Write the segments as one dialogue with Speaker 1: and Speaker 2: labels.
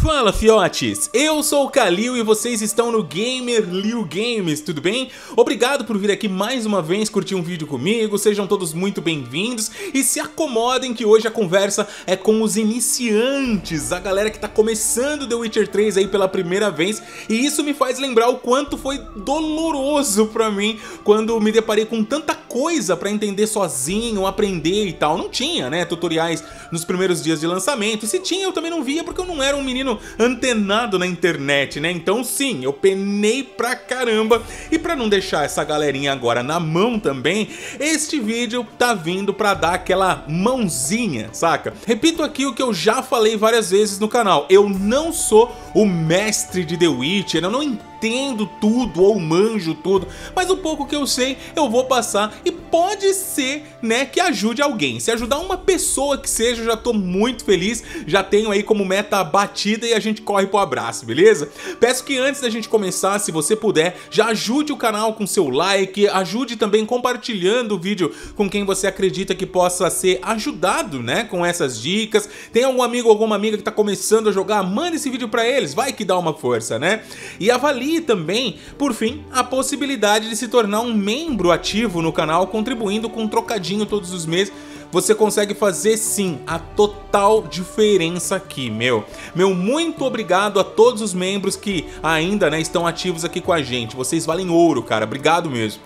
Speaker 1: Fala fiotes, eu sou o Kalil e vocês estão no GamerLiu Games, tudo bem? Obrigado por vir aqui mais uma vez curtir um vídeo comigo, sejam todos muito bem-vindos e se acomodem que hoje a conversa é com os iniciantes, a galera que tá começando The Witcher 3 aí pela primeira vez, e isso me faz lembrar o quanto foi doloroso pra mim quando me deparei com tanta coisa pra entender sozinho, aprender e tal. Não tinha, né, tutoriais nos primeiros dias de lançamento, e se tinha eu também não via porque eu não era um menino antenado na internet, né? Então sim, eu penei pra caramba. E pra não deixar essa galerinha agora na mão também, este vídeo tá vindo pra dar aquela mãozinha, saca? Repito aqui o que eu já falei várias vezes no canal, eu não sou o mestre de The Witcher, eu não entendo tudo ou manjo tudo, mas o pouco que eu sei eu vou passar e pode ser, né, que ajude alguém. Se ajudar uma pessoa que seja, eu já tô muito feliz, já tenho aí como meta batida e a gente corre pro abraço, beleza? Peço que antes da gente começar, se você puder, já ajude o canal com seu like, ajude também compartilhando o vídeo com quem você acredita que possa ser ajudado, né, com essas dicas. Tem algum amigo ou alguma amiga que tá começando a jogar, manda esse vídeo pra eles, vai que dá uma força, né? E avalie também, por fim, a possibilidade de se tornar um membro ativo no canal, contribuindo com um trocadinho todos os meses. Você consegue fazer sim a total diferença aqui, meu muito obrigado a todos os membros que ainda, né, estão ativos aqui com a gente. Vocês valem ouro, cara, obrigado mesmo.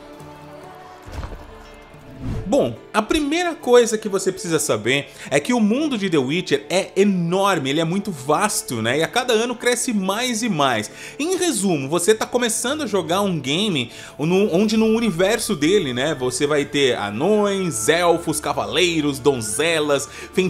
Speaker 1: Bom, a primeira coisa que você precisa saber é que o mundo de The Witcher é enorme, ele é muito vasto, né? E a cada ano cresce mais e mais. Em resumo, você tá começando a jogar um game onde no universo dele, né, você vai ter anões, elfos, cavaleiros, donzelas,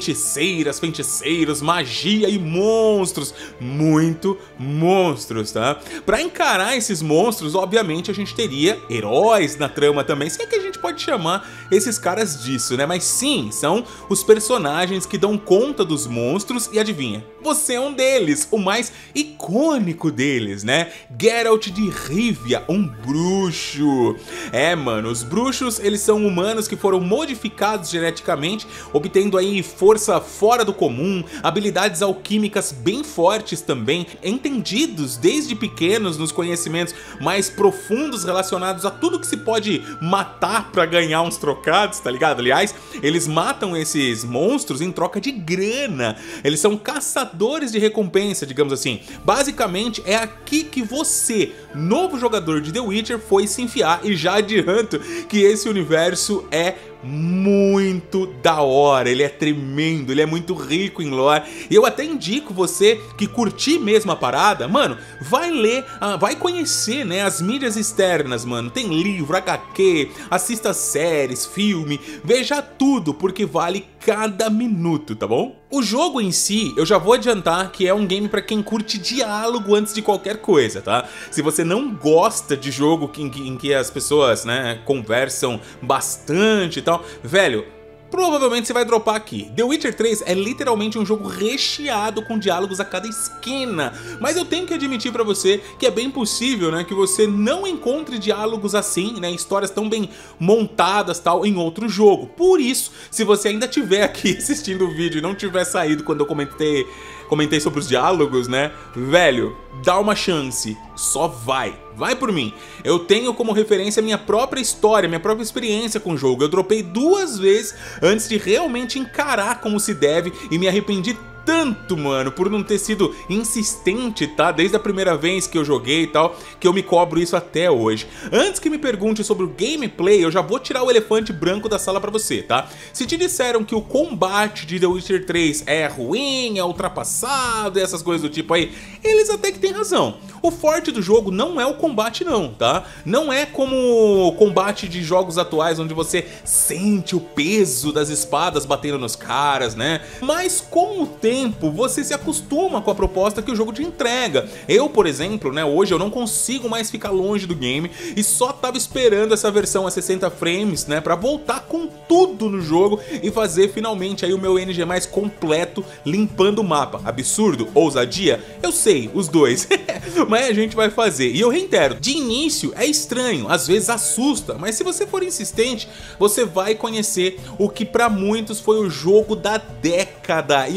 Speaker 1: feiticeiros, magia e monstros. Muito monstros, tá? Pra encarar esses monstros, obviamente a gente teria heróis na trama também, se é que a gente pode chamar esses caras disso, né? Mas sim, são os personagens que dão conta dos monstros e adivinha, você é um deles, o mais icônico deles, né? Geralt de Rivia, um bruxo. É, mano, os bruxos, eles são humanos que foram modificados geneticamente, obtendo aí força fora do comum, habilidades alquímicas bem fortes também, entendidos desde pequenos nos conhecimentos mais profundos relacionados a tudo que se pode matar pra ganhar uns trocados, tá ligado? Aliás, eles matam esses monstros em troca de grana. Eles são caçadores de recompensa, digamos assim. Basicamente, é aqui que você, novo jogador de The Witcher, foi se enfiar. E já adianto que esse universo é muito da hora, ele é tremendo, ele é muito rico em lore. E eu até indico você que curtir mesmo a parada, mano, vai ler, vai conhecer, né, as mídias externas, mano. Tem livro, HQ, assista séries, filme, veja tudo, porque vale cada minuto, tá bom? O jogo em si, eu já vou adiantar que é um game pra quem curte diálogo antes de qualquer coisa, tá? Se você não gosta de jogo em que as pessoas, né, conversam bastante e tal, velho, provavelmente você vai dropar aqui. The Witcher 3 é literalmente um jogo recheado com diálogos a cada esquina. Mas eu tenho que admitir pra você que é bem possível, né, que você não encontre diálogos assim, né, histórias tão bem montadas tal, em outro jogo. Por isso, se você ainda estiver aqui assistindo o vídeo e não tiver saído quando eu comentei sobre os diálogos, né, velho, dá uma chance, só vai por mim. Eu tenho como referência a minha própria história, minha própria experiência com o jogo. Eu dropei 2 vezes antes de realmente encarar como se deve e me arrependi tanto, mano, por não ter sido insistente, tá? Desde a primeira vez que eu joguei e tal, que eu me cobro isso até hoje. Antes que me pergunte sobre o gameplay, eu já vou tirar o elefante branco da sala pra você, tá? Se te disseram que o combate de The Witcher 3 é ruim, é ultrapassado e essas coisas do tipo aí, eles até que têm razão. O forte do jogo não é o combate não, tá? Não é como o combate de jogos atuais onde você sente o peso das espadas batendo nos caras, né? Mas com o tempo você se acostuma com a proposta que o jogo te entrega. Eu, por exemplo, né, hoje eu não consigo mais ficar longe do game e só tava esperando essa versão a 60 frames, né, pra voltar com tudo no jogo e fazer finalmente aí o meu NG mais completo limpando o mapa. Absurdo? Ousadia? Eu sei, os dois. Mas a gente vai fazer. E eu reitero, de início é estranho, às vezes assusta, mas se você for insistente, você vai conhecer o que pra muitos foi o jogo da década. E eu meio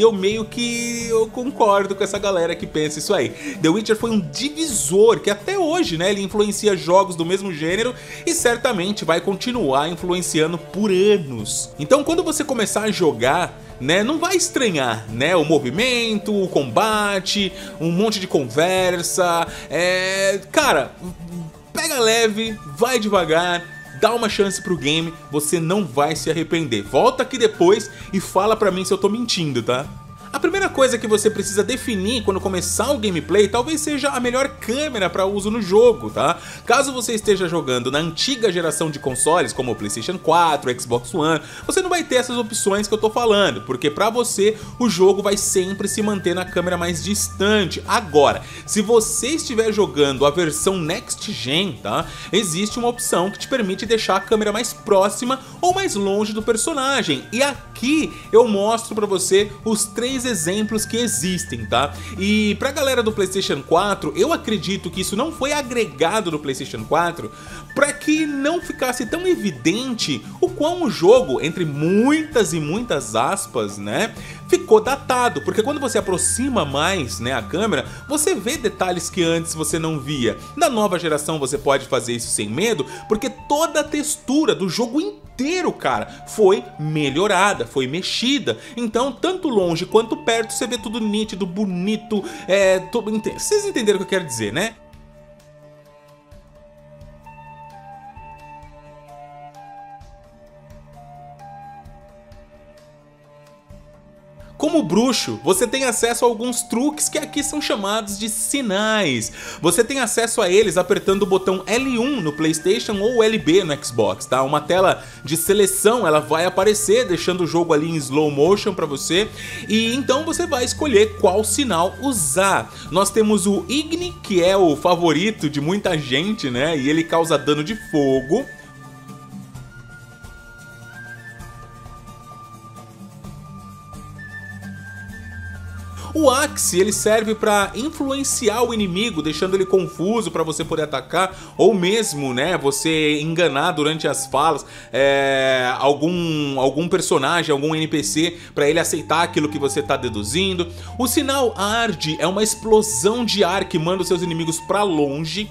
Speaker 1: meio que eu concordo com essa galera que pensa isso aí. The Witcher foi um divisor que até hoje, né, ele influencia jogos do mesmo gênero e certamente vai continuar influenciando por anos. Então quando você começar a jogar, né, não vai estranhar, né, o movimento, o combate, um monte de conversa, cara, pega leve, vai devagar, dá uma chance pro game, você não vai se arrepender. Volta aqui depois e fala pra mim se eu tô mentindo, tá? A primeira coisa que você precisa definir quando começar o gameplay talvez seja a melhor câmera para uso no jogo, tá? Caso você esteja jogando na antiga geração de consoles, como o PlayStation 4, Xbox One, você não vai ter essas opções que eu tô falando, porque para você o jogo vai sempre se manter na câmera mais distante. Agora, se você estiver jogando a versão Next Gen, tá? Existe uma opção que te permite deixar a câmera mais próxima ou mais longe do personagem. E aqui eu mostro para você os 3 exemplos que existem, tá? E pra galera do PlayStation 4, eu acredito que isso não foi agregado no PlayStation 4 para que não ficasse tão evidente o quão o jogo, entre muitas e muitas aspas, né, ficou datado, porque quando você aproxima mais, né, a câmera, você vê detalhes que antes você não via. Na nova geração você pode fazer isso sem medo, porque toda a textura do jogo inteiro, cara, foi melhorada, foi mexida. Então, tanto longe quanto perto, você vê tudo nítido, bonito, vocês entenderam o que eu quero dizer, né? Como bruxo, você tem acesso a alguns truques que aqui são chamados de sinais. Você tem acesso a eles apertando o botão L1 no PlayStation ou LB no Xbox, tá? Uma tela de seleção, ela vai aparecer, deixando o jogo ali em slow motion para você, e então você vai escolher qual sinal usar. Nós temos o Igni, que é o favorito de muita gente, né? E ele causa dano de fogo. O Axe, ele serve para influenciar o inimigo, deixando ele confuso para você poder atacar, ou mesmo, né, você enganar durante as falas algum personagem, algum NPC, para ele aceitar aquilo que você tá deduzindo. O sinal Arde é uma explosão de ar que manda os seus inimigos para longe.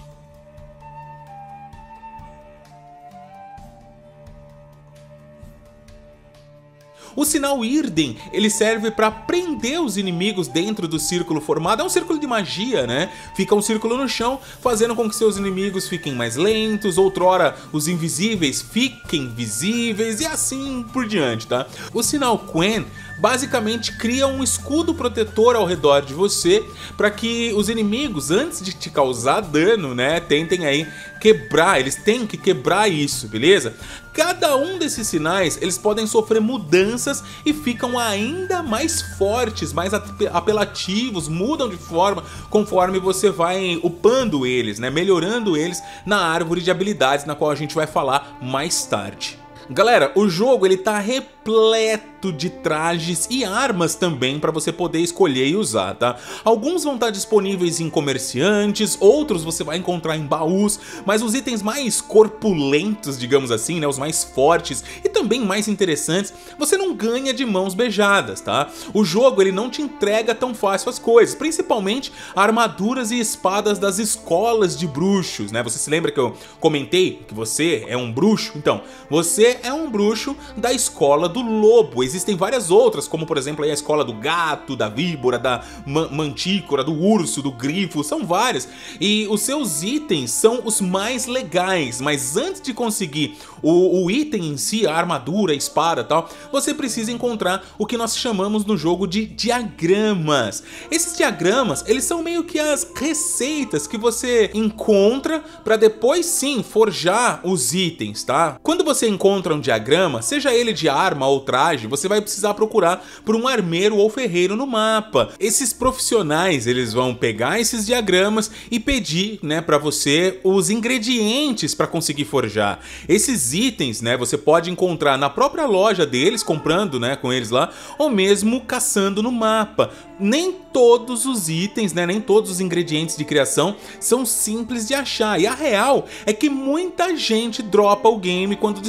Speaker 1: O sinal Irden, ele serve para prender os inimigos dentro do círculo formado. É um círculo de magia, né? Fica um círculo no chão, fazendo com que seus inimigos fiquem mais lentos, outrora os invisíveis fiquem visíveis e assim por diante, tá? O sinal Quen basicamente cria um escudo protetor ao redor de você para que os inimigos, antes de te causar dano, né, tentem aí quebrar, eles têm que quebrar isso, beleza? Cada um desses sinais, eles podem sofrer mudanças e ficam ainda mais fortes, mais apelativos, mudam de forma conforme você vai upando eles, né, melhorando eles na árvore de habilidades, na qual a gente vai falar mais tarde. Galera, o jogo ele tá repleto de trajes e armas também para você poder escolher e usar, tá? Alguns vão estar disponíveis em comerciantes, outros você vai encontrar em baús, mas os itens mais corpulentos, digamos assim, né, os mais fortes e também mais interessantes, você não ganha de mãos beijadas, tá? O jogo ele não te entrega tão fácil as coisas, principalmente armaduras e espadas das escolas de bruxos, né? Você se lembra que eu comentei que você é um bruxo? Então, você é um bruxo da escola do lobo. Existem várias outras, como por exemplo a escola do gato, da víbora, da mantícora, do urso, do grifo, são várias. E os seus itens são os mais legais, mas antes de conseguir o item em si, a armadura, a espada e tal, você precisa encontrar o que nós chamamos no jogo de diagramas. Esses diagramas, eles são meio que as receitas que você encontra para depois sim forjar os itens, tá? Quando você encontra um diagrama, seja ele de arma ou traje, você vai precisar procurar por um armeiro ou ferreiro no mapa. Esses profissionais, eles vão pegar esses diagramas e pedir, né, para você os ingredientes para conseguir forjar. Esses itens, né, você pode encontrar na própria loja deles, comprando, né, com eles lá, ou mesmo caçando no mapa. Nem todos os itens, né, nem todos os ingredientes de criação são simples de achar. E a real é que muita gente dropa o game quando descobre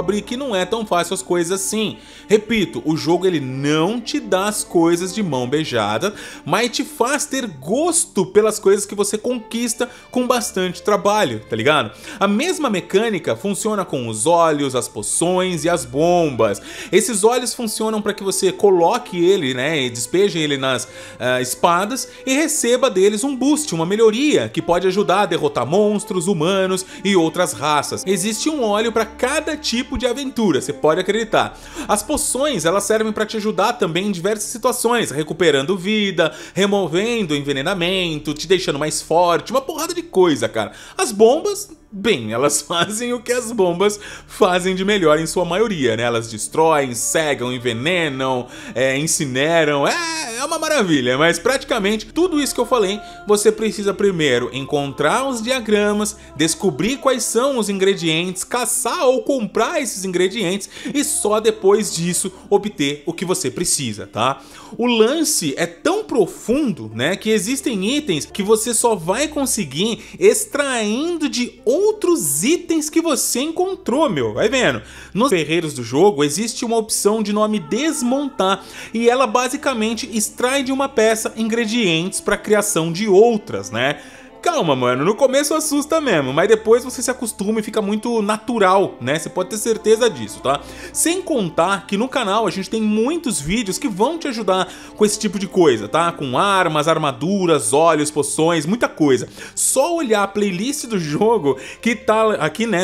Speaker 1: descobre que não é tão fácil as coisas assim. Repito, o jogo ele não te dá as coisas de mão beijada, mas te faz ter gosto pelas coisas que você conquista com bastante trabalho, tá ligado? A mesma mecânica funciona com os olhos, as poções e as bombas. Esses olhos funcionam para que você coloque ele, né, e despeje ele nas espadas e receba deles um boost, uma melhoria, que pode ajudar a derrotar monstros, humanos e outras raças. Existe um óleo para cada tipo de aventura, você pode acreditar. As poções, elas servem para te ajudar também em diversas situações, recuperando vida, removendo envenenamento, te deixando mais forte, uma porrada de coisa, cara. As bombas, bem, elas fazem o que as bombas fazem de melhor em sua maioria, né? Elas destroem, cegam, envenenam, incineram, é uma maravilha, mas praticamente tudo isso que eu falei, você precisa primeiro encontrar os diagramas, descobrir quais são os ingredientes, caçar ou comprar esses ingredientes e só depois disso obter o que você precisa, tá? O lance é tão profundo, né, que existem itens que você só vai conseguir extraindo de outros itens que você encontrou, meu. Vai vendo? Nos ferreiros do jogo existe uma opção de nome desmontar e ela basicamente extrai de uma peça ingredientes para a criação de outras, né? Calma, mano, no começo assusta mesmo, mas depois você se acostuma e fica muito natural, né? Você pode ter certeza disso, tá? Sem contar que no canal a gente tem muitos vídeos que vão te ajudar com esse tipo de coisa, tá? Com armas, armaduras, olhos, poções, muita coisa. Só olhar a playlist do jogo que tá aqui, né,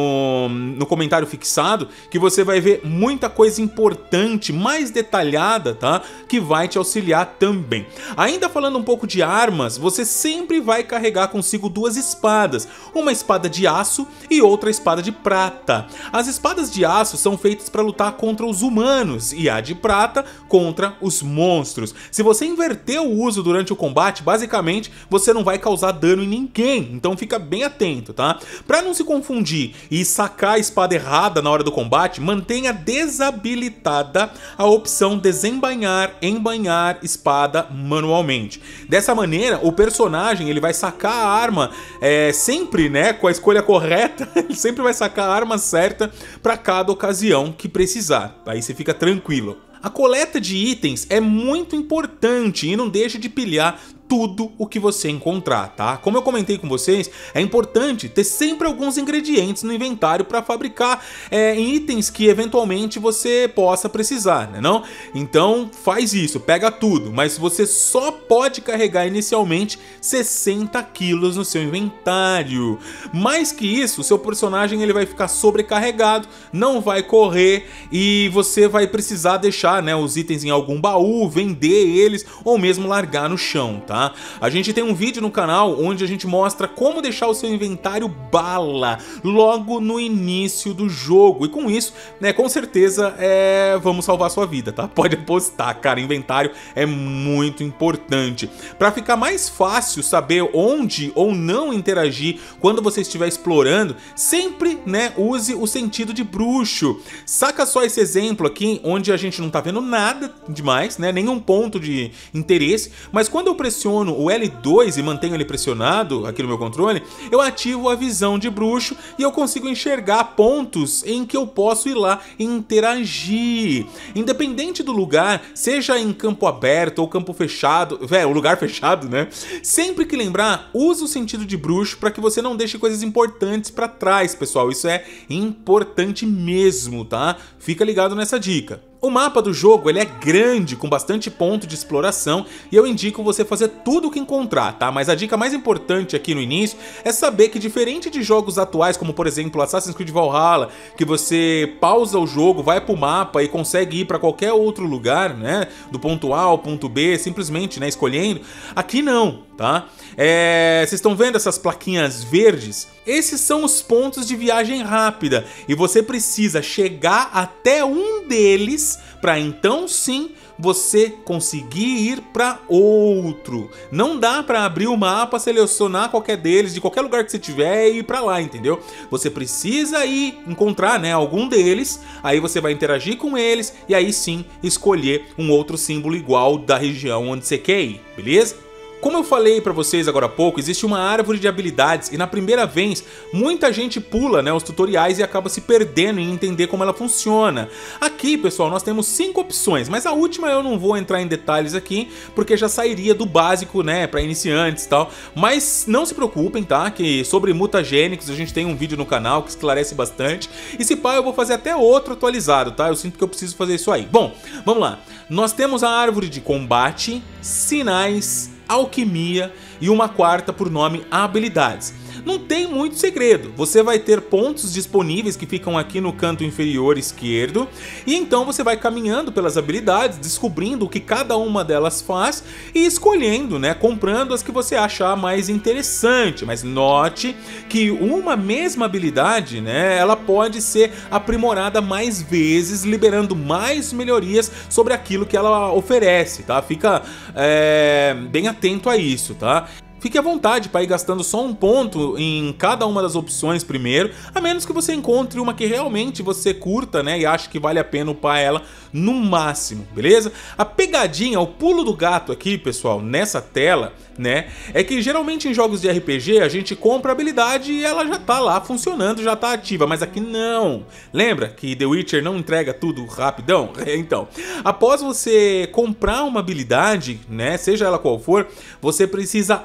Speaker 1: no comentário fixado, que você vai ver muita coisa importante, mais detalhada, tá? Que vai te auxiliar também. Ainda falando um pouco de armas, você sempre vai carregar consigo duas espadas, uma espada de aço e outra espada de prata. As espadas de aço são feitas para lutar contra os humanos e a de prata contra os monstros. Se você inverter o uso durante o combate, basicamente você não vai causar dano em ninguém, então fica bem atento, tá? Para não se confundir e sacar a espada errada na hora do combate, mantenha desabilitada a opção desembainhar, embainhar espada manualmente. Dessa maneira, o personagem ele vai sacar a arma sempre, né, com a escolha correta, ele sempre vai sacar a arma certa para cada ocasião que precisar, aí você fica tranquilo. A coleta de itens é muito importante e não deixe de pilhar tudo o que você encontrar, tá? Como eu comentei com vocês, é importante ter sempre alguns ingredientes no inventário para fabricar itens que eventualmente você possa precisar, né não? Então faz isso, pega tudo, mas você só pode carregar inicialmente 60 quilos no seu inventário. Mais que isso, o seu personagem ele vai ficar sobrecarregado, não vai correr e você vai precisar deixar, né, os itens em algum baú, vender eles ou mesmo largar no chão, tá? A gente tem um vídeo no canal onde a gente mostra como deixar o seu inventário bala logo no início do jogo. E com isso, né, com certeza vamos salvar a sua vida, tá? Pode apostar, cara, inventário é muito importante. Para ficar mais fácil saber onde ou não interagir quando você estiver explorando, sempre, né, use o sentido de bruxo. Saca só esse exemplo aqui, onde a gente não tá vendo nada demais, né, nenhum ponto de interesse, mas quando eu pressiono o L2 e mantenho ele pressionado aqui no meu controle, eu ativo a visão de bruxo e eu consigo enxergar pontos em que eu posso ir lá e interagir. Independente do lugar, seja em campo aberto ou campo fechado, o lugar fechado, né? Sempre que lembrar, use o sentido de bruxo para que você não deixe coisas importantes para trás, pessoal. Isso é importante mesmo, tá? Fica ligado nessa dica. O mapa do jogo ele é grande, com bastante ponto de exploração, e eu indico você fazer tudo o que encontrar, tá? Mas a dica mais importante aqui no início é saber que, diferente de jogos atuais, como por exemplo Assassin's Creed Valhalla, que você pausa o jogo, vai pro mapa e consegue ir para qualquer outro lugar, né? Do ponto A ao ponto B, simplesmente, né, escolhendo. Aqui não, tá? Vocês estão vendo essas plaquinhas verdes? Esses são os pontos de viagem rápida e você precisa chegar até um deles para então sim você conseguir ir para outro. Não dá para abrir o mapa, selecionar qualquer deles, de qualquer lugar que você tiver e ir para lá, entendeu? Você precisa ir encontrar, né, algum deles, aí você vai interagir com eles e aí sim escolher um outro símbolo igual da região onde você quer ir, beleza? Como eu falei pra vocês agora há pouco, existe uma árvore de habilidades e na primeira vez muita gente pula, né, os tutoriais e acaba se perdendo em entender como ela funciona. Aqui, pessoal, nós temos 5 opções, mas a última eu não vou entrar em detalhes aqui, porque já sairia do básico, né, pra iniciantes e tal. Mas não se preocupem, tá, que sobre mutagênicos a gente tem um vídeo no canal que esclarece bastante. E se pá, eu vou fazer até outro atualizado, tá? Eu sinto que eu preciso fazer isso aí. Bom, vamos lá. Nós temos a árvore de combate, sinais, alquimia e uma quarta por nome habilidades. Não tem muito segredo, você vai ter pontos disponíveis que ficam aqui no canto inferior esquerdo e então você vai caminhando pelas habilidades, descobrindo o que cada uma delas faz e escolhendo, né, comprando as que você achar mais interessante. Mas note que uma mesma habilidade, né, ela pode ser aprimorada mais vezes, liberando mais melhorias sobre aquilo que ela oferece, tá? Fica bem atento a isso, tá? Fique à vontade para ir gastando só um ponto em cada uma das opções primeiro, a menos que você encontre uma que realmente você curta, né, e ache que vale a pena upar ela no máximo, beleza? A pegadinha, o pulo do gato aqui, pessoal, nessa tela, né, é que geralmente em jogos de RPG a gente compra a habilidade e ela já tá lá funcionando, já tá ativa, mas aqui não. Lembra que The Witcher não entrega tudo rapidão? Então, após você comprar uma habilidade, né, seja ela qual for, você precisa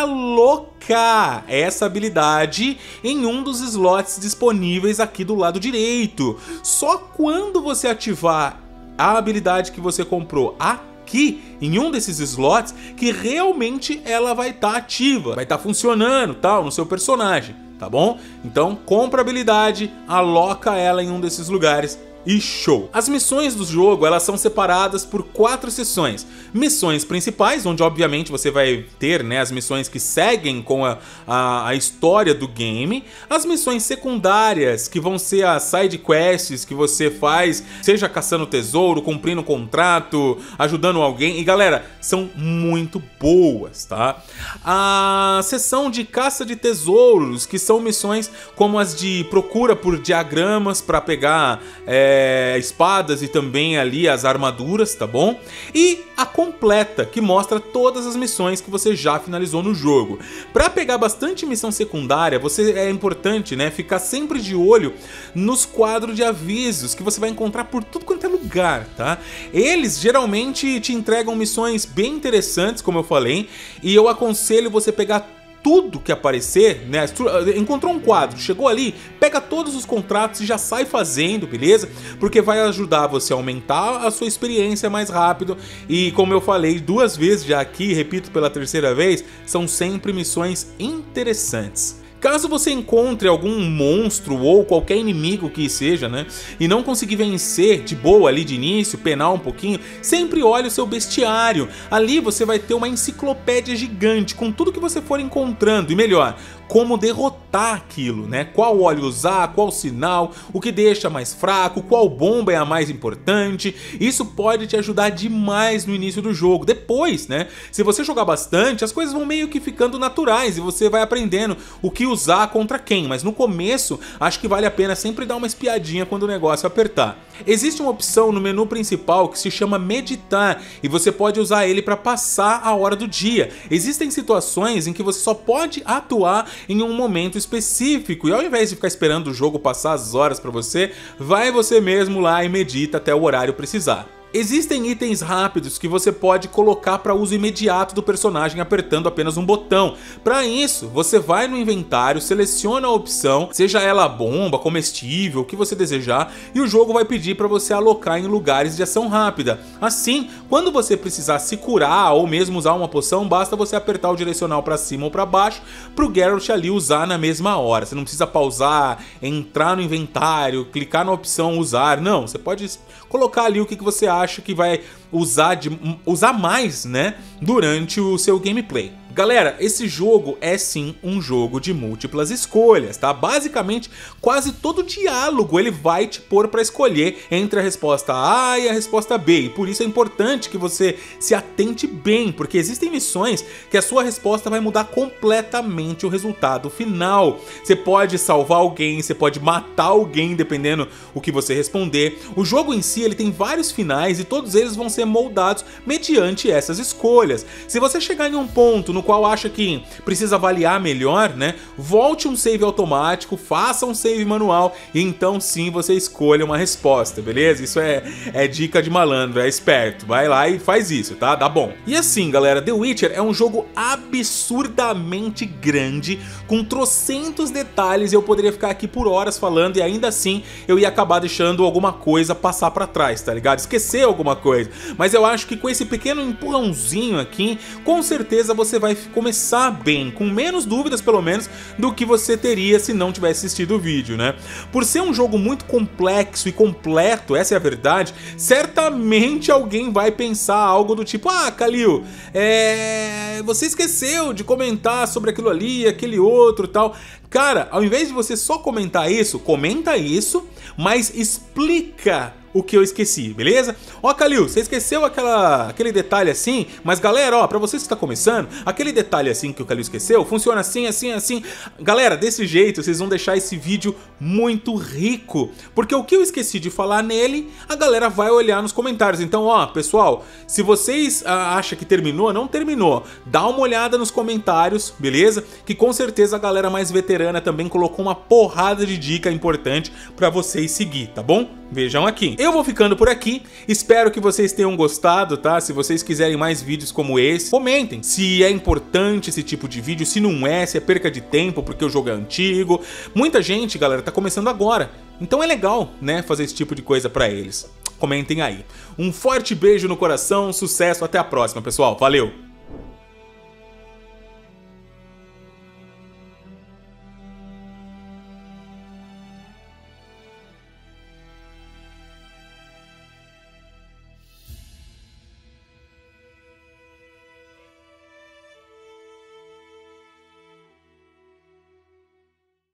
Speaker 1: alocar essa habilidade em um dos slots disponíveis aqui do lado direito. Só quando você ativar a habilidade que você comprou aqui em um desses slots que realmente ela vai estar ativa, vai estar funcionando, tal, no seu personagem, tá bom? Então compra a habilidade, aloca ela em um desses lugares e show! As missões do jogo, elas são separadas por 4 seções. Missões principais, onde obviamente você vai ter, né, as missões que seguem com a história do game. As missões secundárias, que vão ser as side quests que você faz, seja caçando tesouro, cumprindo contrato, ajudando alguém. E galera, são muito boas, tá? A seção de caça de tesouros, que são missões como as de procura por diagramas para pegar espadas e também ali as armaduras, tá bom? E a completa, que mostra todas as missões que você já finalizou no jogo. Para pegar bastante missão secundária, é importante, né, ficar sempre de olho nos quadros de avisos que você vai encontrar por tudo quanto é lugar, tá? Eles geralmente te entregam missões bem interessantes, como eu falei, e eu aconselho você pegar tudo que aparecer, né? Encontrou um quadro, chegou ali, pega todos os contratos e já sai fazendo, beleza? Porque vai ajudar você a aumentar a sua experiência mais rápido. E como eu falei 2 vezes já aqui, repito pela 3ª vez, são sempre missões interessantes. Caso você encontre algum monstro ou qualquer inimigo que seja, né, e não conseguir vencer de boa ali de início, penar um pouquinho, sempre olhe o seu bestiário. Ali você vai ter uma enciclopédia gigante com tudo que você for encontrando, e melhor, como derrotar aquilo, né? Qual óleo usar, qual sinal, o que deixa mais fraco, qual bomba é a mais importante. Isso pode te ajudar demais no início do jogo. Depois, né, se você jogar bastante, as coisas vão meio que ficando naturais e você vai aprendendo o que usar contra quem, mas no começo acho que vale a pena sempre dar uma espiadinha quando o negócio apertar. Existe uma opção no menu principal que se chama meditar e você pode usar ele para passar a hora do dia. Existem situações em que você só pode atuar em um momento específico e ao invés de ficar esperando o jogo passar as horas para você, vai você mesmo lá e medita até o horário precisar. Existem itens rápidos que você pode colocar para uso imediato do personagem apertando apenas um botão. Para isso, você vai no inventário, seleciona a opção, seja ela bomba, comestível, o que você desejar, e o jogo vai pedir para você alocar em lugares de ação rápida. Assim, quando você precisar se curar ou mesmo usar uma poção, basta você apertar o direcional para cima ou para baixo para o Geralt ali usar na mesma hora. Você não precisa pausar, entrar no inventário, clicar na opção usar, não, você pode colocar ali o que você acha que vai usar mais, né, durante o seu gameplay. Galera, esse jogo é sim um jogo de múltiplas escolhas, tá? Basicamente, quase todo diálogo ele vai te pôr para escolher entre a resposta A e a resposta B, e por isso é importante que você se atente bem, porque existem missões que a sua resposta vai mudar completamente o resultado final. Você pode salvar alguém, você pode matar alguém, dependendo o que você responder. O jogo em si ele tem vários finais e todos eles vão ser moldados mediante essas escolhas. Se você chegar em um ponto no qual acha que precisa avaliar melhor, né, volte um save automático, faça um save manual e então sim você escolha uma resposta, beleza? Isso é dica de malandro, é esperto, vai lá e faz isso, tá? Dá bom. E assim, galera, The Witcher é um jogo absurdamente grande, com trocentos detalhes, e eu poderia ficar aqui por horas falando e ainda assim eu ia acabar deixando alguma coisa passar pra trás, tá ligado? Esquecer alguma coisa. Mas eu acho que com esse pequeno empurrãozinho aqui, com certeza você vai começar bem, com menos dúvidas pelo menos do que você teria se não tivesse assistido o vídeo, né? Por ser um jogo muito complexo e completo, essa é a verdade, certamente alguém vai pensar algo do tipo: ah, Kalil, você esqueceu de comentar sobre aquilo ali, aquele outro e tal. Cara, ao invés de você só comentar isso, comenta isso, mas explica o que eu esqueci, beleza? Ó, Kalil, você esqueceu aquele detalhe assim, mas galera, ó, pra vocês que tá começando, aquele detalhe assim que o Kalil esqueceu, funciona assim, assim, assim. Galera, desse jeito vocês vão deixar esse vídeo muito rico, porque o que eu esqueci de falar nele, a galera vai olhar nos comentários. Então, ó, pessoal, se vocês acham que terminou, não terminou, dá uma olhada nos comentários, beleza? Que com certeza a galera mais veterana também colocou uma porrada de dica importante pra vocês seguir, tá bom? Vejam aqui. Eu vou ficando por aqui, espero que vocês tenham gostado, tá? Se vocês quiserem mais vídeos como esse, comentem se é importante esse tipo de vídeo, se não é, se é perca de tempo porque o jogo é antigo. Muita gente, galera, tá começando agora, então é legal, né, fazer esse tipo de coisa pra eles. Comentem aí. Um forte beijo no coração, sucesso, até a próxima, pessoal. Valeu!